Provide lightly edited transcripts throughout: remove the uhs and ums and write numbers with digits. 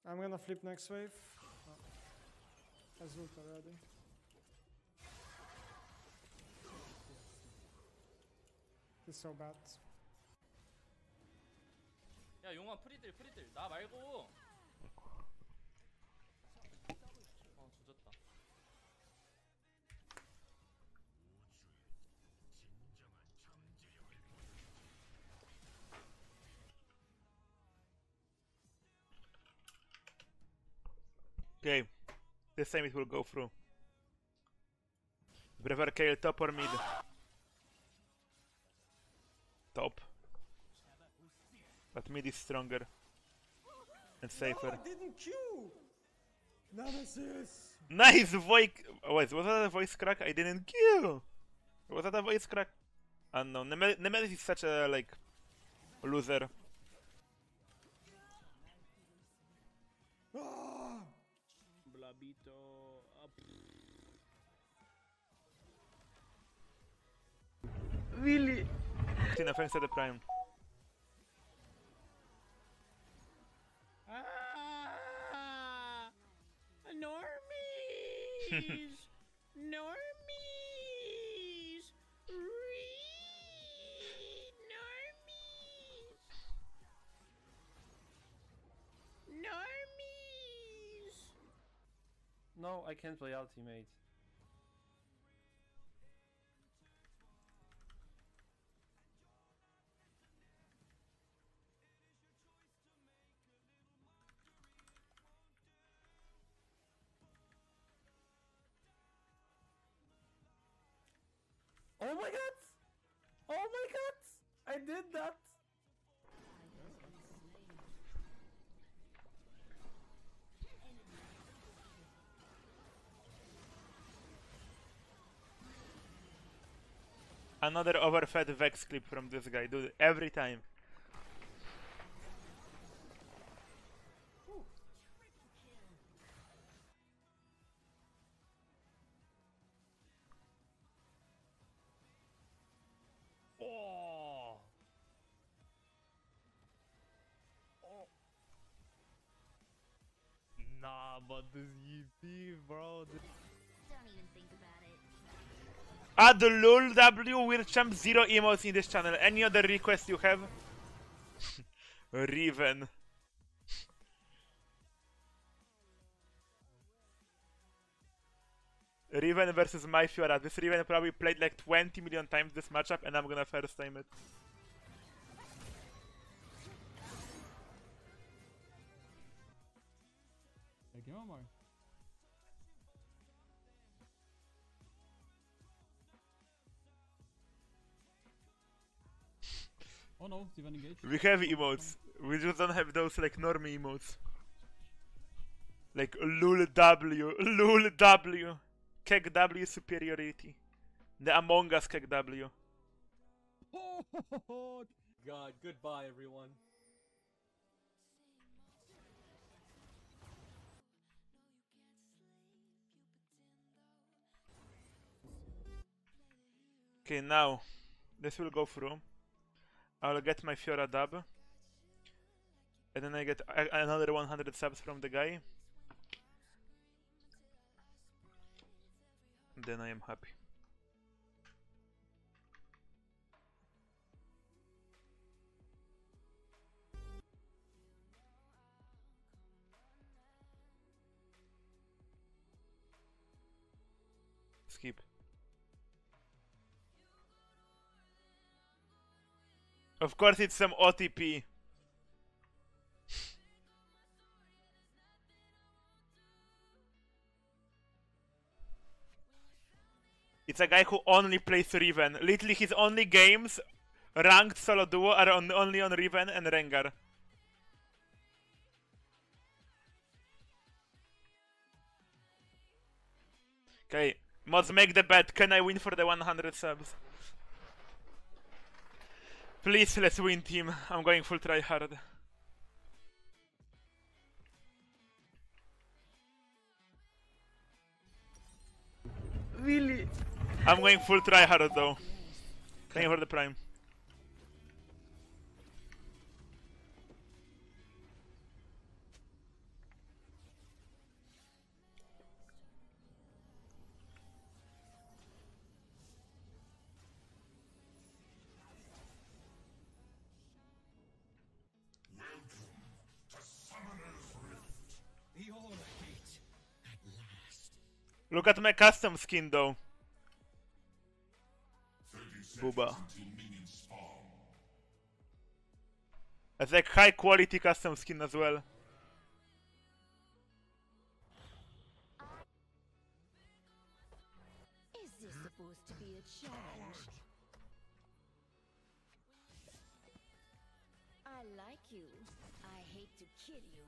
I'm gonna flip next wave. Oh. I ult already. This is so bad. 야 용아 프리들 나 말고. 조졌다. Okay, this time it will go through. Prefer Kayle top or mid? Top. But mid is stronger and safer. No, I didn't Q! Nemesis! Nice voice! Wait, was that a voice crack? I didn't kill! Was that a voice crack? Unknown. Nemesis is such a, like, loser. Ah! Blabito. Really? Tina, thanks to the prime. Normies! Normies! Normies! No, I can't play ultimate. Oh my god! Oh my god! I did that! Another overfed Vex clip from this guy, dude, every time. Oh! Nah, but this EP, bro. Don't even think about it. Add lol W with champ 0 emotes in this channel. Any other request you have? Riven. Riven versus my Fiora. This Riven probably played like 20 million times this matchup and I'm gonna first time it. Give him more. Oh no, Steven engaged. We have emotes. We just don't have those like normie emotes. Like lul W. Keg W superiority. The Among Us Keg W. Oh god, goodbye everyone. Okay, now this will go through. I'll get my Fiora dub. And then I get another 100 subs from the guy. Then I am happy. Skip. Of course it's some OTP. It's a guy who only plays Riven. Literally his only games, ranked solo duo, are only on Riven and Rengar. Okay, mods, make the bet. Can I win for the 100 subs? Please, let's win, team. I'm going full try hard. Really? I'm going full try hard though. Can you hold the prime? Look at my custom skin though. Booba. It's like high quality custom skin as well. Is this supposed to be a challenge? I like you. I hate to kill you.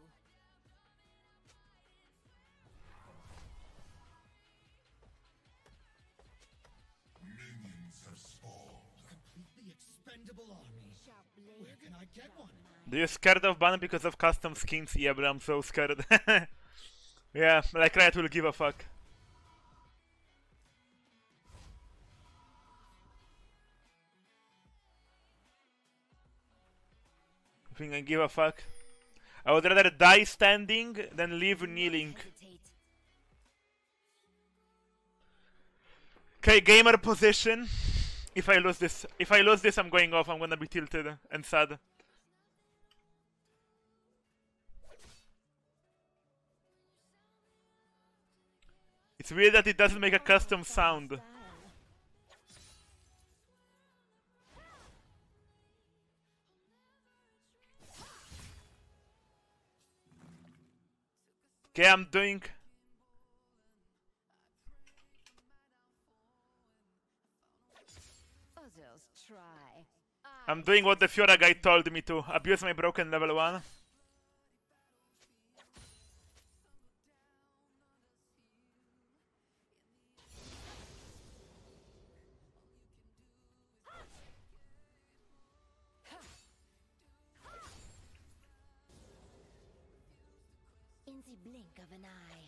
Minions have spawned. Completely expendable army. Sharp blade. Where can I get one? Do you scared of ban because of custom skins? Yeah, but I'm so scared. Yeah, like Riot will give a fuck. I think I give a fuck. I would rather die standing than live kneeling. Hesitate. Okay, gamer position. If I lose this, I'm going off. I'm gonna be tilted and sad. It's weird that it doesn't make a custom sound. Style. Okay, I'm doing. Others try. I'm doing what the Fiora guy told me to. Abuse my broken level 1. In the blink of an eye.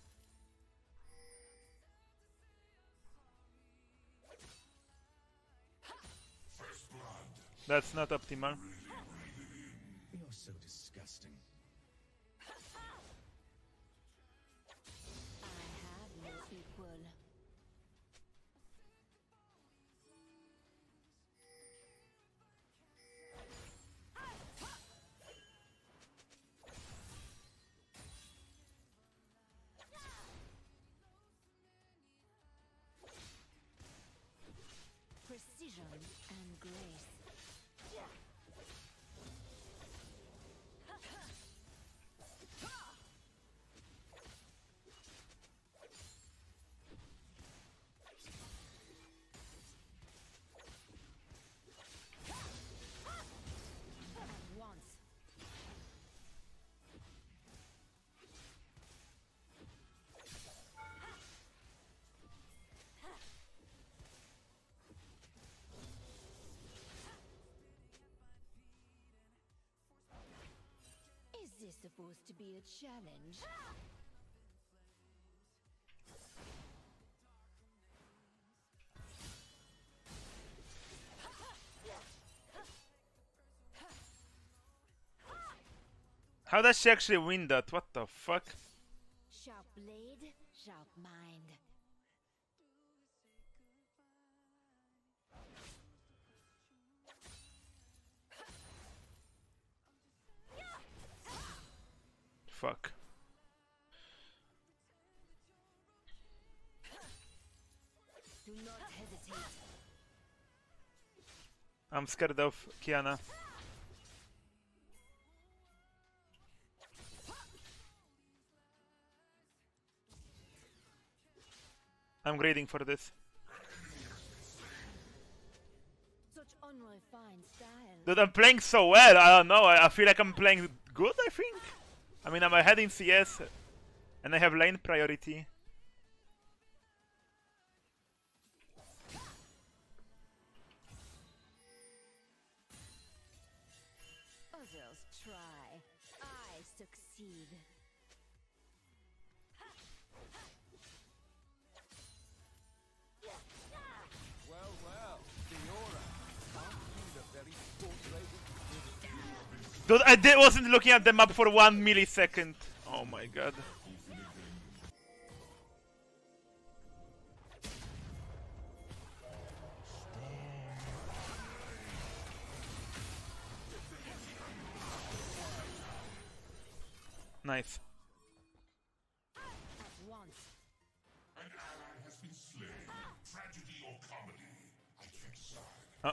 That's not optimal. You're so disgusting. I have no equal. Precision and grace. At once. Is this supposed to be a challenge? How does she actually win that? What the fuck? Sharp blade, sharp mind. Fuck. Do not hesitate. I'm scared of Kiana. I'm grading for this. Such unrefined style. Dude, I'm playing so well. I don't know. I feel like I'm playing good, I think. I mean, I'm ahead in CS. And I have lane priority. Others try. I succeed. Well, well, Fiora, aren't you the very sport lady? Dude, wasn't looking at the map for 1 millisecond. Oh my god. Nice. At once. Oh.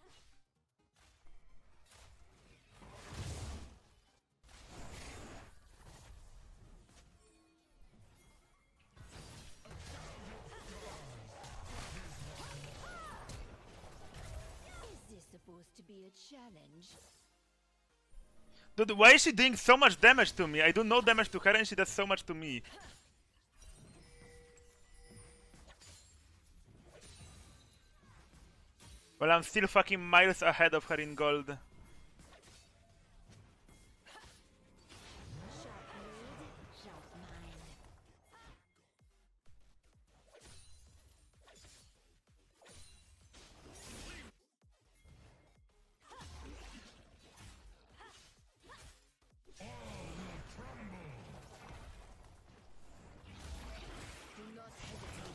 Is this supposed to be a challenge? Dude, why is she doing so much damage to me? I do no damage to her and she does so much to me. Well, I'm still fucking miles ahead of her in gold. Sharp blade, sharp mind. Do not hesitate.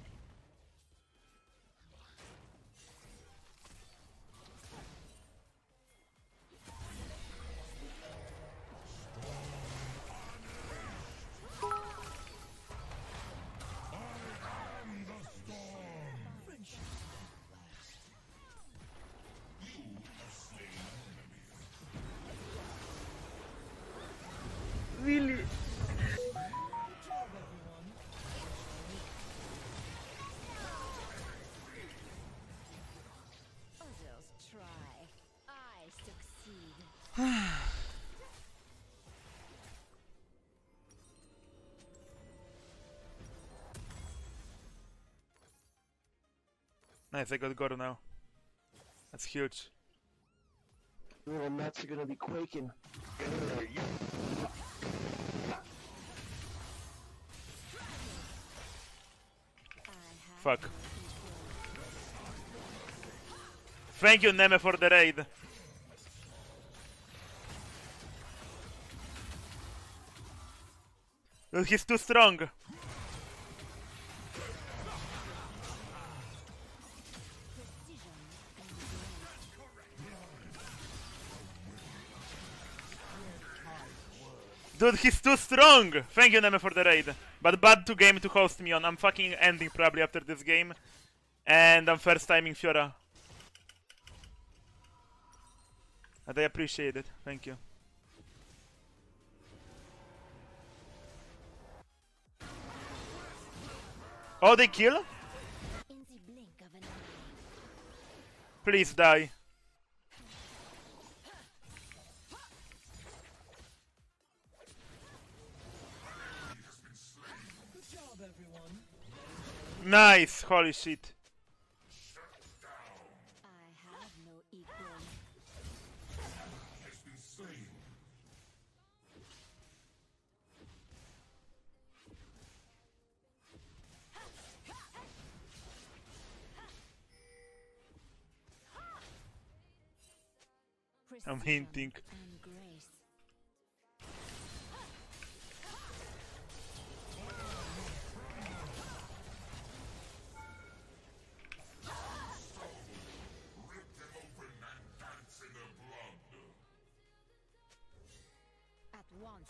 Really? Others try. I succeed. Nice, I got Goro now. That's huge. Little nuts are gonna be quaking. I have Fuck. no equal. Thank you, Neme, for the raid. Dude, he's too strong. Precision and grace. Dude, he's too strong! Thank you, Neme, for the raid. But bad to game to host me on. I'm fucking ending probably after this game. And I'm first timing Fiora. And I appreciate it. Thank you. Oh, they kill? In the blink of an eye. Please die. Good job, everyone. Nice! Holy shit. I have no equal. I'm Precision hinting. and grace. At once.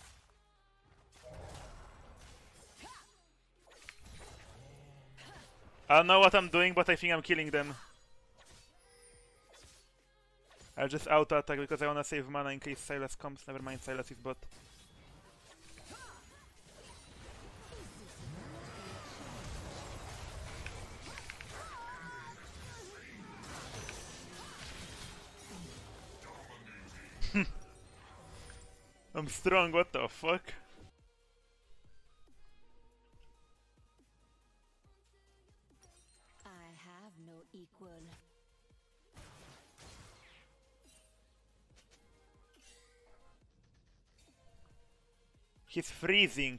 I don't know what I'm doing, but I think I'm killing them. I'll just auto-attack because I wanna save mana in case Sylas comes. Never mind, Sylas is bot. I'm strong, what the fuck? I have no equal. He's freezing.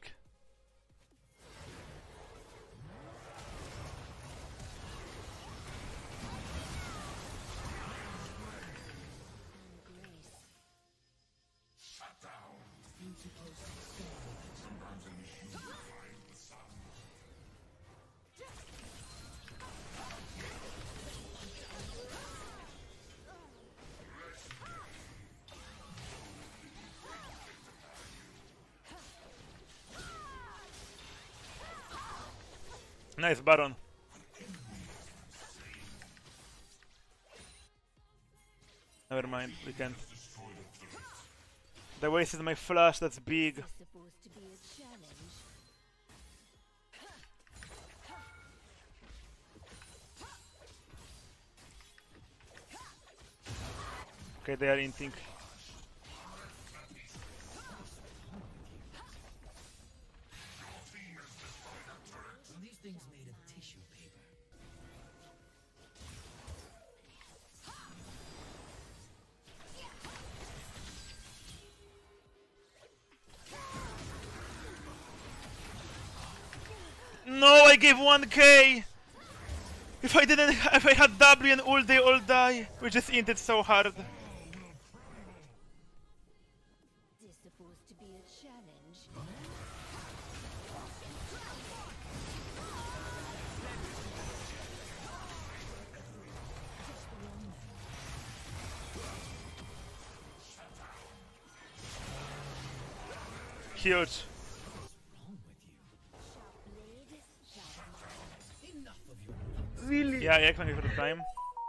And grace. Nice Baron. mind, we can't. They wasted my flash, that's big. Is this supposed to be a challenge? Okay, they are inting. Are these things made of tissue paper? No, I gave 1k! If I had W and ult, they all die. We just inted so hard. Is this supposed to be a challenge? Huge. Really? Yeah, yeah, thank you for the time.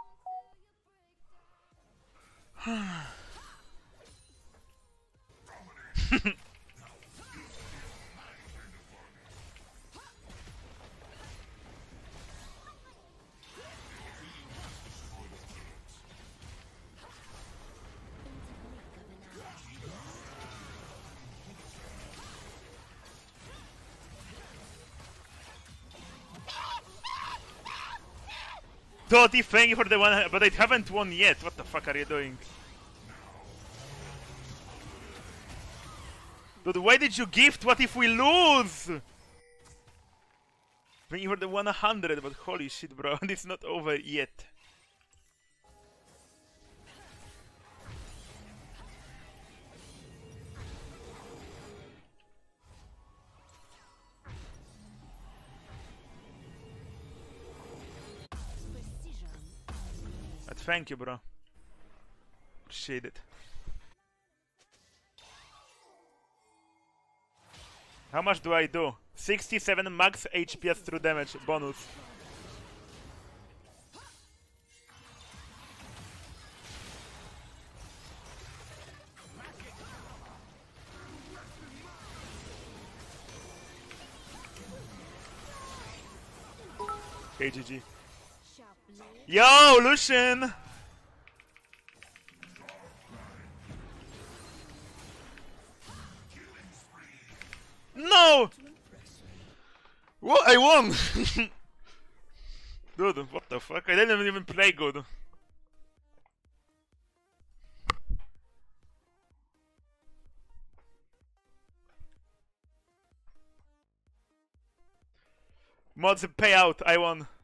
Dottie, thank you for the one, but I haven't won yet. What the fuck are you doing? Dude, why did you gift? What if we lose? Thank you for the 100, but holy shit, bro, it's not over yet. Precision. But thank you, bro. Appreciate it. How much do I do? 67 max HPS through damage bonus. Okay, GG. Sharp blade. Yo, Lucian! No! What? I won! Dude, what the fuck? I didn't even play good. Mods payout, I won.